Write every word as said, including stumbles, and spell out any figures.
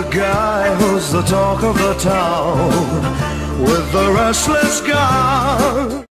the guy who's the talk of the town with the restless guy.